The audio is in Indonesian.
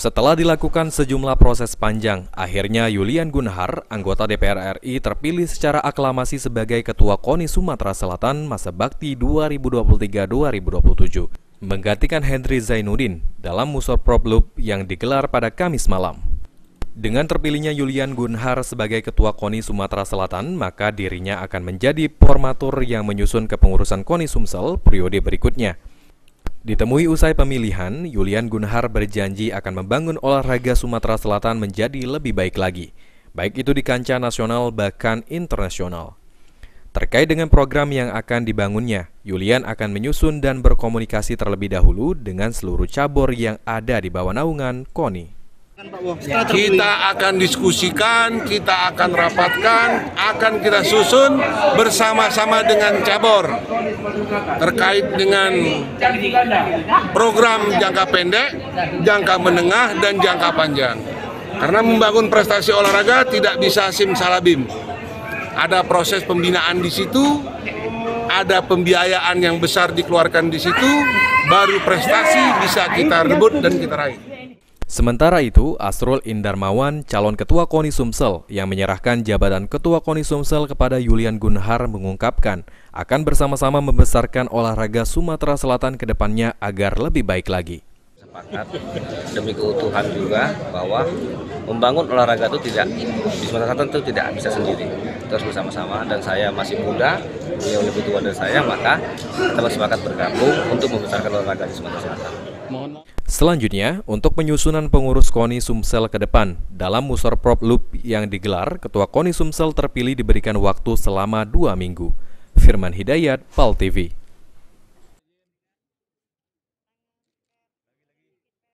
Setelah dilakukan sejumlah proses panjang, akhirnya Julian Gunhar, anggota DPR RI, terpilih secara aklamasi sebagai Ketua KONI Sumatera Selatan masa bakti 2023-2027, menggantikan Henry Zainuddin dalam Musyawarah yang digelar pada Kamis malam. Dengan terpilihnya Julian Gunhar sebagai Ketua KONI Sumatera Selatan, maka dirinya akan menjadi formatur yang menyusun kepengurusan KONI Sumsel periode berikutnya. Ditemui usai pemilihan, Julian Gunhar berjanji akan membangun olahraga Sumatera Selatan menjadi lebih baik lagi, baik itu di kancah nasional bahkan internasional. Terkait dengan program yang akan dibangunnya, Julian akan menyusun dan berkomunikasi terlebih dahulu dengan seluruh cabur yang ada di bawah naungan KONI. Kita akan diskusikan, kita akan rapatkan, akan kita susun bersama-sama dengan cabur terkait dengan program jangka pendek, jangka menengah, dan jangka panjang. Karena membangun prestasi olahraga tidak bisa simsalabim. Ada proses pembinaan di situ, ada pembiayaan yang besar dikeluarkan di situ, baru prestasi bisa kita rebut dan kita raih. Sementara itu, Asrul Indarmawan, calon Ketua KONI Sumsel yang menyerahkan jabatan Ketua KONI Sumsel kepada Julian Gunhar mengungkapkan akan bersama-sama membesarkan olahraga Sumatera Selatan ke depannya agar lebih baik lagi. Sepakat demi keutuhan juga bahwa membangun olahraga itu tidak di Sumatera Selatan itu tidak bisa sendiri, terus bersama-sama, dan saya masih muda, beliau lebih tua dari saya, maka kita bersepakat bergabung untuk membesarkan olahraga di Sumatera Selatan. Selanjutnya, untuk penyusunan pengurus KONI Sumsel ke depan, dalam Musyawarah yang digelar, Ketua KONI Sumsel terpilih diberikan waktu selama 2 minggu. Firman Hidayat, PAL TV.